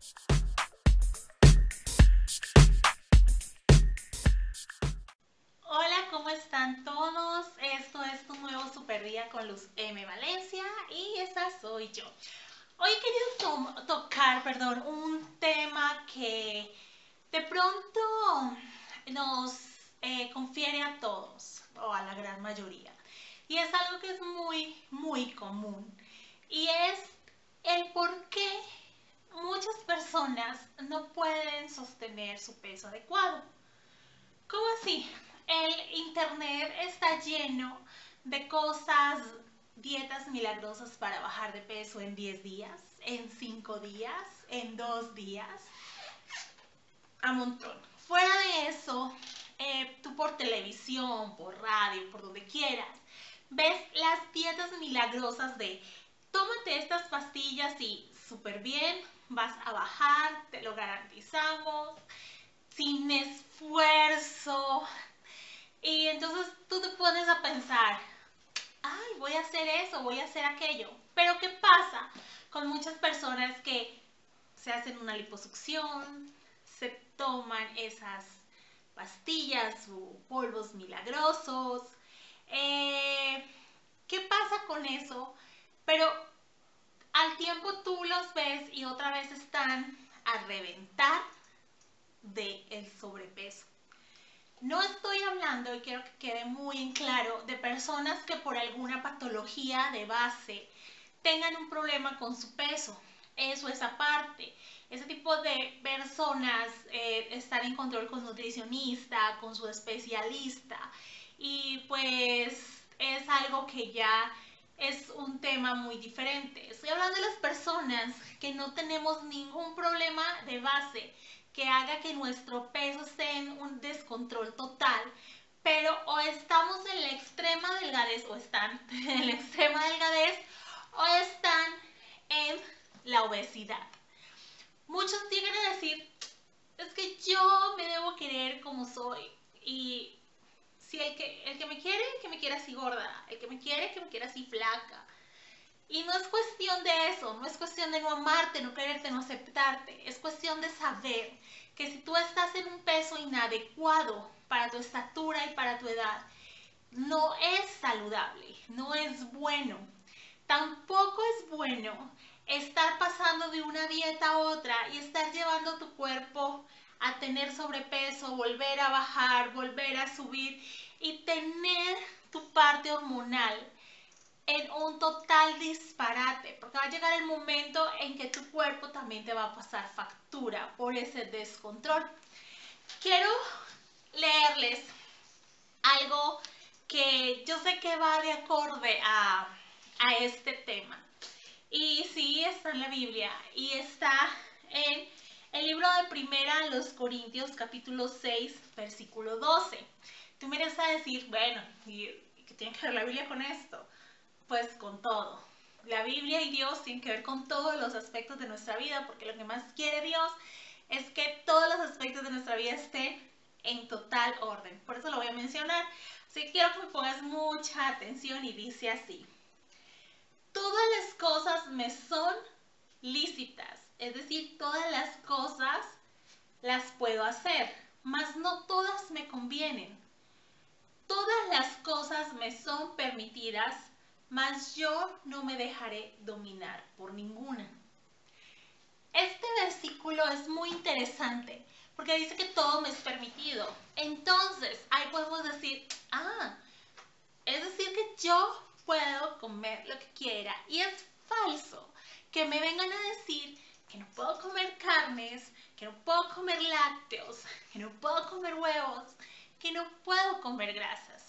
Hola, ¿cómo están todos? Esto es tu nuevo Super Día con Luz M. Valencia y esta soy yo. Hoy he querido tocar, un tema que de pronto nos confiere a todos o a la gran mayoría. Y es algo que es muy común. Y es el por qué muchas personas no pueden sostener su peso adecuado. ¿Cómo así? El internet está lleno de cosas, dietas milagrosas para bajar de peso en 10 días, en 5 días, en 2 días, a montón. Fuera de eso, tú por televisión, por radio, por donde quieras, ves las dietas milagrosas de tómate estas pastillas y súper bien, vas a bajar, te lo garantizamos, sin esfuerzo. Y entonces tú te pones a pensar, ay, voy a hacer eso, voy a hacer aquello. Pero ¿qué pasa con muchas personas que se hacen una liposucción, se toman esas pastillas o polvos milagrosos? ¿Qué pasa con eso? Pero al tiempo tú los ves y otra vez están a reventar del sobrepeso. No estoy hablando, y quiero que quede muy en claro, de personas que por alguna patología de base tengan un problema con su peso. Eso es aparte. Ese tipo de personas están en control con nutricionista, con su especialista. Y pues es algo que ya es un tema muy diferente. Estoy hablando de las personas que no tenemos ningún problema de base que haga que nuestro peso esté en un descontrol total, pero o estamos en la extrema delgadez o están en la extrema delgadez o están en la obesidad. Muchos llegan a decir, es que yo me debo querer como soy y si el que me quiere así gorda, el que me quiere así flaca. Y no es cuestión de eso, no es cuestión de no amarte, no quererte, no aceptarte. Es cuestión de saber que si tú estás en un peso inadecuado para tu estatura y para tu edad, no es saludable, no es bueno. Tampoco es bueno estar pasando de una dieta a otra y estar llevando tu cuerpo a tener sobrepeso, volver a bajar, volver a subir y tener tu parte hormonal en un total disparate, porque va a llegar el momento en que tu cuerpo también te va a pasar factura por ese descontrol. Quiero leerles algo que yo sé que va de acorde a este tema. Y sí, está en la Biblia y está en el libro de Primera a los Corintios, capítulo 6, versículo 12. Tú me vas a decir, bueno, ¿y qué tiene que ver la Biblia con esto? Pues con todo. La Biblia y Dios tienen que ver con todos los aspectos de nuestra vida, porque lo que más quiere Dios es que todos los aspectos de nuestra vida estén en total orden. Por eso lo voy a mencionar. Así que quiero que me pongas mucha atención y dice así. Todas las cosas me son lícitas, es decir, todas las cosas las puedo hacer, mas no todas me convienen. Todas las cosas me son permitidas, mas yo no me dejaré dominar por ninguna. Este versículo es muy interesante porque dice que todo me es permitido. Entonces, ahí podemos decir, es decir que yo puedo comer lo que quiera. Y es falso que me vengan a decir que no puedo comer carnes, que no puedo comer lácteos, que no puedo comer huevos, que no puedo comer grasas.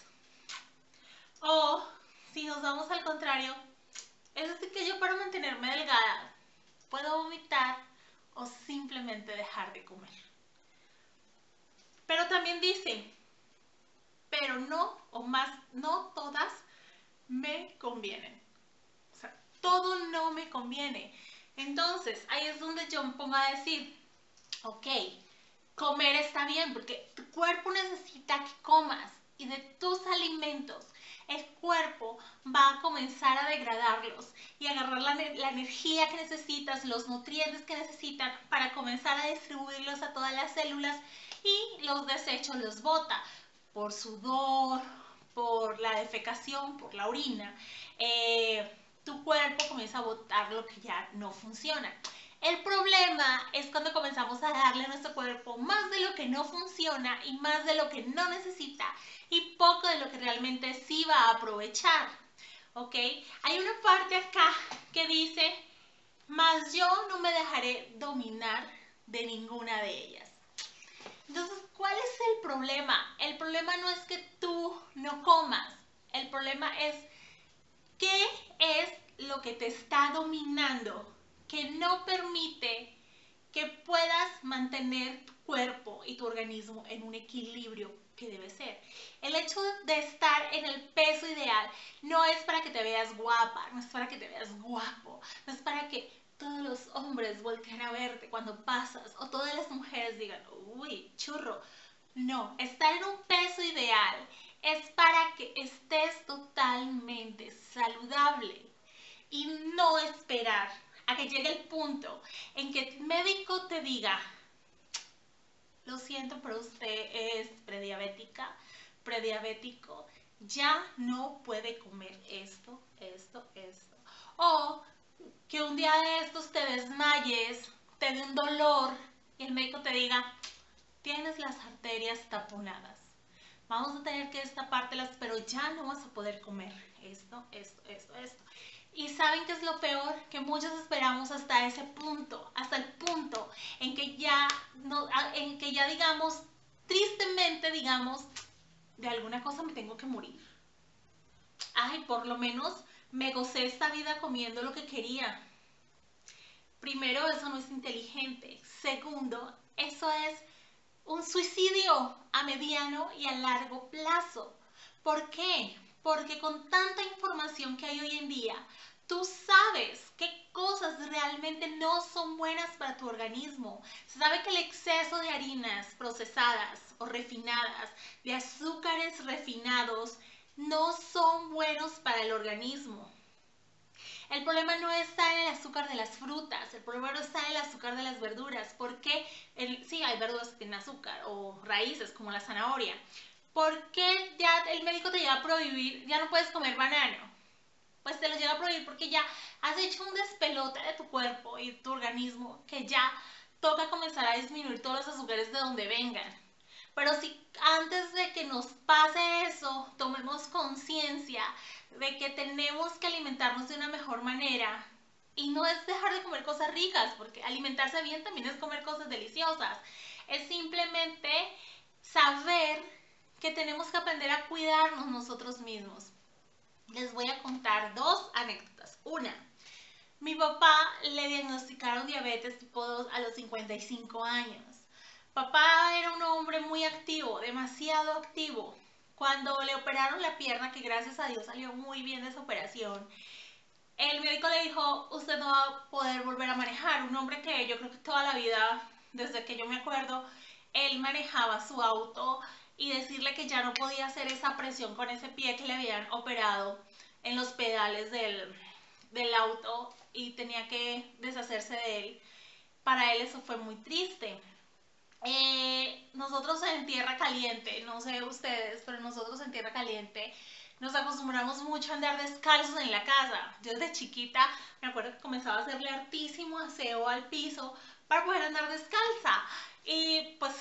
O si nos vamos al contrario, es decir que yo para mantenerme delgada puedo vomitar o simplemente dejar de comer. Pero también dice, pero no, o más, no todas me convienen. O sea, todo no me conviene. Entonces, ahí es donde yo me pongo a decir, ok, comer está bien porque tu cuerpo necesita que comas. y de tus alimentos, el cuerpo va a comenzar a degradarlos y agarrar la energía que necesitas, los nutrientes que necesitan para comenzar a distribuirlos a todas las células y los desechos los bota por sudor, por la defecación, por la orina. Tu cuerpo comienza a botar lo que ya no funciona. El problema es cuando comenzamos a darle a nuestro cuerpo más de lo que no funciona y más de lo que no necesita y poco de lo que realmente sí va a aprovechar. ¿Ok? Hay una parte acá que dice, mas yo no me dejaré dominar de ninguna de ellas. Entonces, ¿cuál es el problema? El problema no es que tú no comas. El problema es qué es lo que te está dominando, que no permite que puedas mantener tu cuerpo y tu organismo en un equilibrio que debe ser. El hecho de estar en el peso ideal no es para que te veas guapa, no es para que te veas guapo, no es para que todos los hombres volteen a verte cuando pasas o todas las mujeres digan, uy, churro. No, estar en un peso ideal es para que estés totalmente saludable y no esperar a que llegue el punto en que el médico te diga, lo siento, pero usted es prediabética, prediabético, ya no puede comer esto. O que un día de estos te desmayes, te dé un dolor y el médico te diga, tienes las arterias taponadas. Vamos a tener que destapártelas, pero ya no vas a poder comer esto. Y ¿saben qué es lo peor? Que muchos esperamos hasta ese punto, hasta el punto en que ya, no, en que ya digamos, tristemente digamos, de alguna cosa me tengo que morir. Ay, por lo menos me gocé esta vida comiendo lo que quería. Primero, eso no es inteligente. Segundo, eso es un suicidio a mediano y a largo plazo. ¿Por qué? Porque con tanta información que hay hoy en día, tú sabes qué cosas realmente no son buenas para tu organismo. Se sabe que el exceso de harinas procesadas o refinadas, de azúcares refinados, no son buenos para el organismo. El problema no está en el azúcar de las frutas, el problema no está en el azúcar de las verduras, porque sí, hay verduras que tienen azúcar o raíces como la zanahoria. ¿Por qué ya el médico te llega a prohibir, ya no puedes comer banano? Pues te lo llega a prohibir porque ya has hecho un despelote de tu cuerpo y tu organismo que ya toca comenzar a disminuir todos los azúcares de donde vengan. Pero si antes de que nos pase eso, tomemos conciencia de que tenemos que alimentarnos de una mejor manera. Y no es dejar de comer cosas ricas, porque alimentarse bien también es comer cosas deliciosas. Es simplemente saber que tenemos que aprender a cuidarnos nosotros mismos. Les voy a contar dos anécdotas. Una, mi papá le diagnosticaron diabetes tipo 2 a los 55 años. Papá era un hombre muy activo, demasiado activo. Cuando le operaron la pierna, que gracias a Dios salió muy bien de esa operación, el médico le dijo, usted no va a poder volver a manejar. Un hombre que yo creo que toda la vida, desde que yo me acuerdo, él manejaba su auto y decirle que ya no podía hacer esa presión con ese pie que le habían operado en los pedales del auto y tenía que deshacerse de él. Para él eso fue muy triste. Nosotros en tierra caliente, no sé ustedes, pero nosotros en tierra caliente nos acostumbramos mucho a andar descalzos en la casa. Yo desde chiquita me acuerdo que comenzaba a hacerle hartísimo aseo al piso para poder andar descalza. Y pues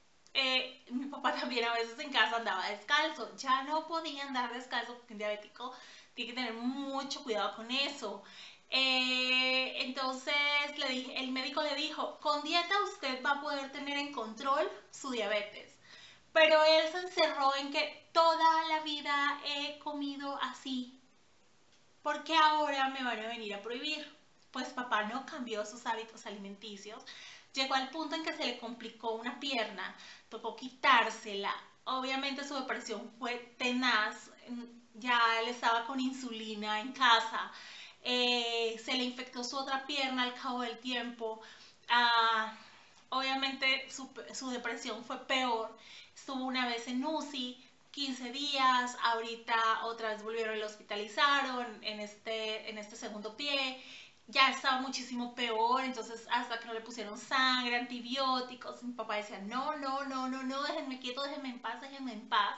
mi papá también a veces en casa andaba descalzo. Ya no podía andar descalzo porque un diabético tiene que tener mucho cuidado con eso. Entonces el médico le dijo, con dieta usted va a poder tener en control su diabetes. Pero él se encerró en que toda la vida he comido así. ¿Por qué ahora me van a venir a prohibir? Pues papá no cambió sus hábitos alimenticios. Llegó al punto en que se le complicó una pierna, tocó quitársela. Obviamente su depresión fue tenaz. Ya él estaba con insulina en casa. Se le infectó su otra pierna al cabo del tiempo. Obviamente su depresión fue peor. Estuvo una vez en UCI, 15 días, ahorita otra vez volvieron y lo hospitalizaron en este segundo pie, ya estaba muchísimo peor, entonces hasta que no le pusieron sangre, antibióticos, mi papá decía, no, no, no, no, no, déjenme quieto, déjenme en paz, déjenme en paz.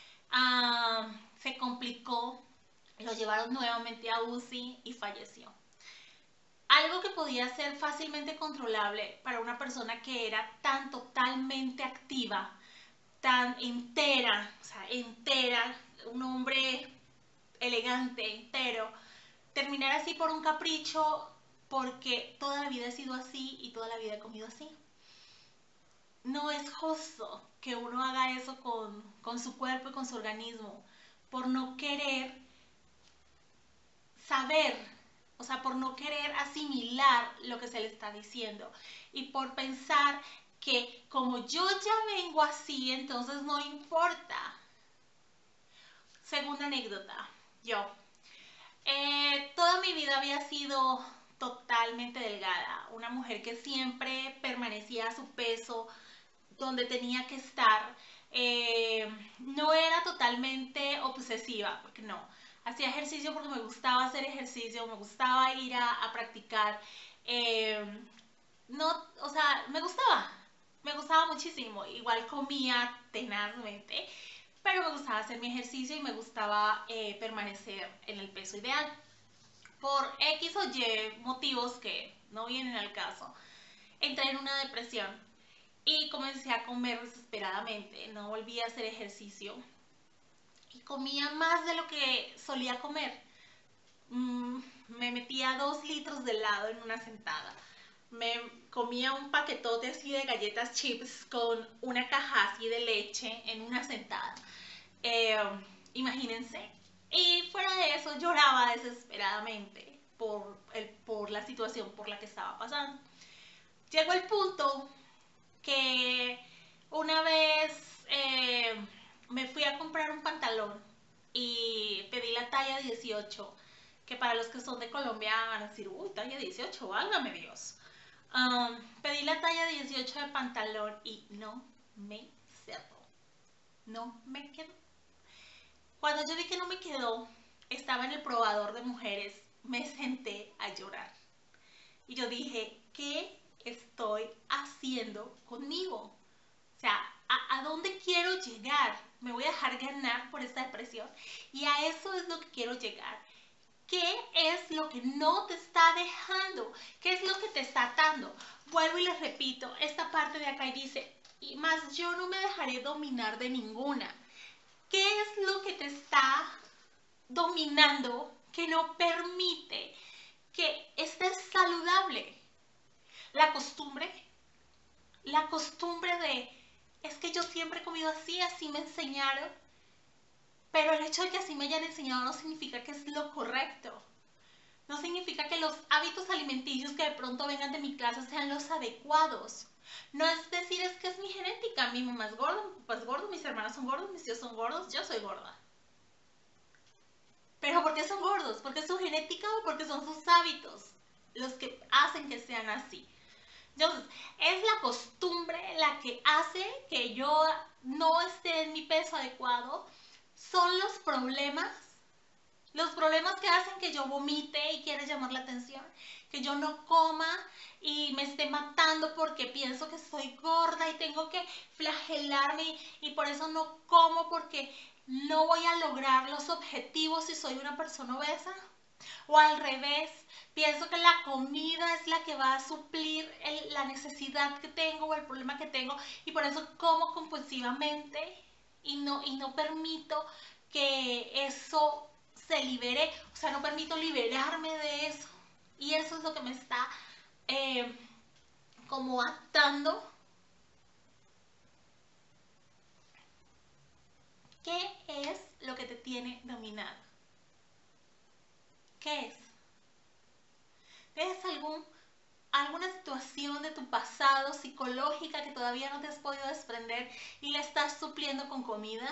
Se complicó, lo llevaron nuevamente a UCI y falleció. Algo que podía ser fácilmente controlable para una persona que era tan totalmente activa, tan entera, o sea, entera, un hombre elegante, entero, terminar así por un capricho, porque toda la vida he sido así y toda la vida he comido así. No es justo que uno haga eso con su cuerpo y con su organismo, por no querer saber, o sea, por no querer asimilar lo que se le está diciendo y por pensar que como yo ya vengo así, entonces no importa. Segunda anécdota, yo. Toda mi vida había sido totalmente delgada, una mujer que siempre permanecía a su peso, donde tenía que estar. No era totalmente obsesiva, porque no. Hacía ejercicio porque me gustaba hacer ejercicio, me gustaba ir a practicar. Eh, no, o sea, me gustaba muchísimo. Igual comía tenazmente, pero me gustaba hacer mi ejercicio y me gustaba permanecer en el peso ideal. Por X o Y motivos que no vienen al caso, entré en una depresión y comencé a comer desesperadamente. No volví a hacer ejercicio y comía más de lo que solía comer. Me metía 2 litros de helado en una sentada. Me comía un paquetote así de galletas chips con una caja así de leche en una sentada. Eh, Imagínense. Y fuera de eso lloraba desesperadamente por la situación por la que estaba pasando. Llegó el punto que una vez me fui a comprar un pantalón y pedí la talla 18, que para los que son de Colombia van a decir, uy, talla 18, válgame Dios. Pedí la talla 18 de pantalón y no me cerró, no me quedó. Cuando yo vi que no me quedó, estaba en el probador de mujeres, me senté a llorar. Y yo dije, ¿qué estoy haciendo conmigo? O sea, ¿a dónde quiero llegar? ¿Me voy a dejar ganar por esta depresión? Y a eso es lo que quiero llegar. ¿Qué es lo que no te está dejando? ¿Qué es lo que te está atando? Vuelvo y les repito, esta parte de acá y dice, y más yo no me dejaré dominar de ninguna. ¿Qué es lo que te está dominando que no permite que estés saludable? La costumbre de, es que yo siempre he comido así, así me enseñaron, pero el hecho de que así me hayan enseñado no significa que es lo correcto. No significa que los hábitos alimenticios que de pronto vengan de mi casa sean los adecuados. No es decir, es que es mi genética, mi mamá es gorda, mi papá es gordo, mis hermanos son gordos, mis tíos son gordos, yo soy gorda. ¿Pero por qué son gordos? ¿Porque es su genética o porque son sus hábitos los que hacen que sean así? Entonces, es la costumbre la que hace que yo no esté en mi peso adecuado. Son los problemas que hacen que yo vomite y quiera llamar la atención, que yo no coma y me esté matando porque pienso que soy gorda y tengo que flagelarme y por eso no como porque no voy a lograr los objetivos si soy una persona obesa. O al revés, pienso que la comida es la que va a suplir la necesidad que tengo o el problema que tengo y por eso como compulsivamente y no permito que eso se libere, o sea, no permito liberarme de eso. Y eso es lo que me está como atando. ¿Qué es lo que te tiene dominado? ¿Qué es? ¿Es alguna situación de tu pasado psicológica que todavía no te has podido desprender y la estás supliendo con comida?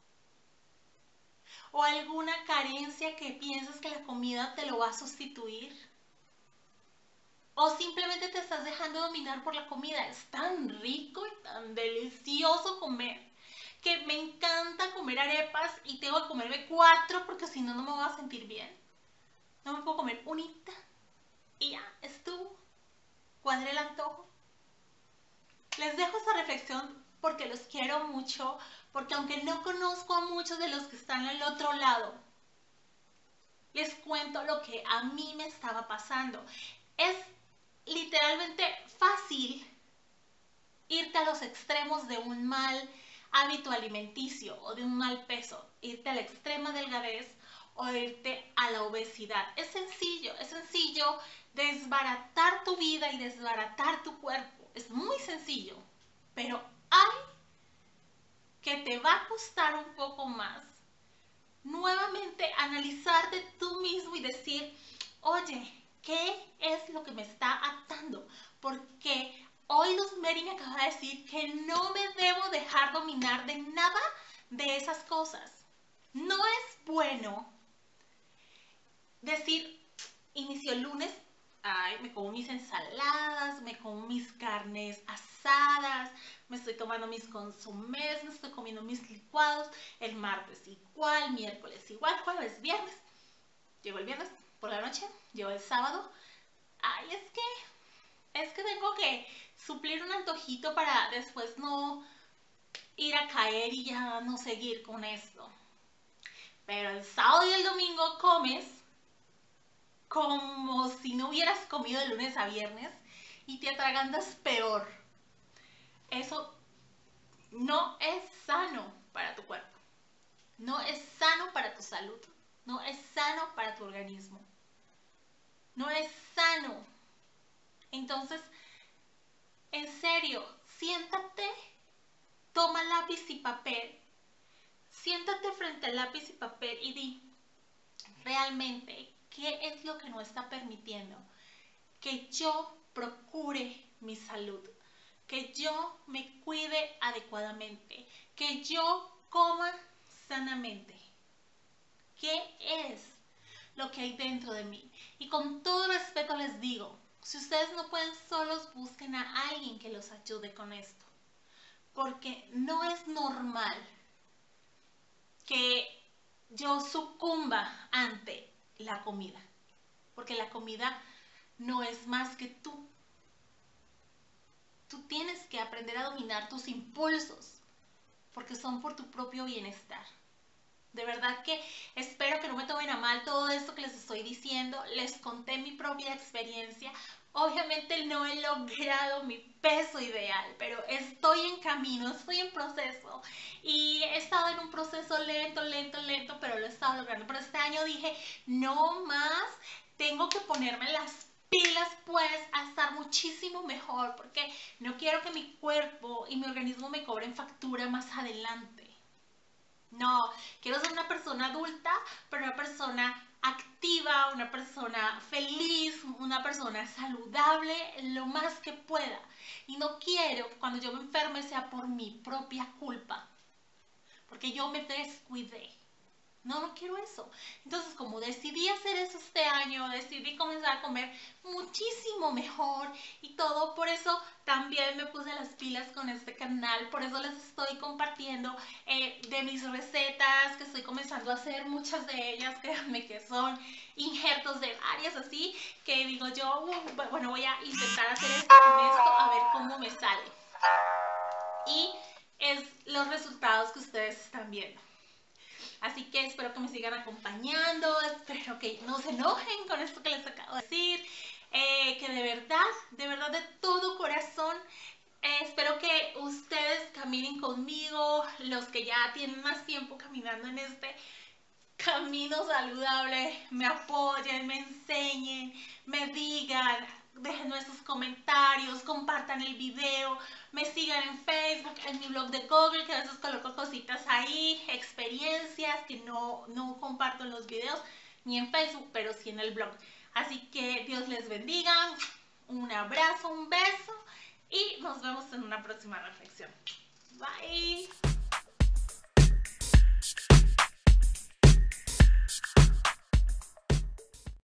¿O alguna carencia que piensas que la comida te lo va a sustituir? ¿O simplemente te estás dejando dominar por la comida? Es tan rico y tan delicioso comer que me encanta comer arepas y tengo que comerme 4 porque si no, no me voy a sentir bien. No me puedo comer unita y ya, estuvo. Cuadré el antojo. Les dejo esa reflexión porque los quiero mucho, porque aunque no conozco a muchos de los que están al otro lado, les cuento lo que a mí me estaba pasando. Es literalmente fácil irte a los extremos de un mal hábito alimenticio o de un mal peso, irte a la extrema delgadez o irte a la obesidad. Es sencillo desbaratar tu vida y desbaratar tu cuerpo. Es muy sencillo, pero hay que te va a costar un poco más nuevamente analizarte tú mismo y decir, oye, ¿qué es lo que me está atando? Porque hoy Luz Mary me acaba de decir que no me debo dejar dominar de nada de esas cosas. No es bueno decir, inicio el lunes, ay, me como mis ensaladas, me como mis carnes asadas, me estoy tomando mis consomés, me estoy comiendo mis licuados, el martes igual, miércoles igual, jueves, viernes. Llegó el viernes por la noche, llegó el sábado. Ay, es que tengo que suplir un antojito para después no ir a caer y ya no seguir con esto. Pero el sábado y el domingo comes como si no hubieras comido de lunes a viernes y te atragantas peor. Eso no es sano para tu cuerpo, no es sano para tu salud, no es sano para tu organismo, no es sano. Entonces, en serio, siéntate, toma lápiz y papel, siéntate frente al lápiz y papel y di, realmente, ¿qué es lo que no está permitiendo que yo procure mi salud? Que yo me cuide adecuadamente, que yo coma sanamente. ¿Qué es lo que hay dentro de mí? Y con todo respeto les digo, si ustedes no pueden solos, busquen a alguien que los ayude con esto. Porque no es normal que yo sucumba ante la comida. Porque la comida no es más que tú. Tú tienes que aprender a dominar tus impulsos, porque son por tu propio bienestar. De verdad que espero que no me tomen a mal todo esto que les estoy diciendo. Les conté mi propia experiencia. Obviamente no he logrado mi peso ideal, pero estoy en camino, estoy en proceso. Y he estado en un proceso lento, pero lo he estado logrando. Pero este año dije, no más, tengo que ponerme las pilas pues a estar muchísimo mejor, porque no quiero que mi cuerpo y mi organismo me cobren factura más adelante. No, quiero ser una persona adulta, pero una persona activa, una persona feliz, una persona saludable lo más que pueda. Y no quiero que cuando yo me enferme sea por mi propia culpa, porque yo me descuidé. No quiero eso. Entonces, como decidí hacer eso este año, decidí comenzar a comer muchísimo mejor y todo, por eso también me puse las pilas con este canal, por eso les estoy compartiendo de mis recetas que estoy comenzando a hacer, muchas de ellas, créanme que son injertos de varias así, que digo yo, bueno, voy a intentar hacer esto con esto, a ver cómo me sale. Y es los resultados que ustedes están viendo. Así que espero que me sigan acompañando, espero que no se enojen con esto que les acabo de decir, que de verdad de todo corazón, espero que ustedes caminen conmigo, los que ya tienen más tiempo caminando en este camino saludable, me apoyen, me enseñen, me digan, dejen sus comentarios, compartan el video, me sigan en Facebook, en mi blog de Google, que a veces coloco cositas ahí, experiencias que no comparto en los videos, ni en Facebook, pero sí en el blog. Así que Dios les bendiga, un abrazo, un beso y nos vemos en una próxima reflexión. Bye.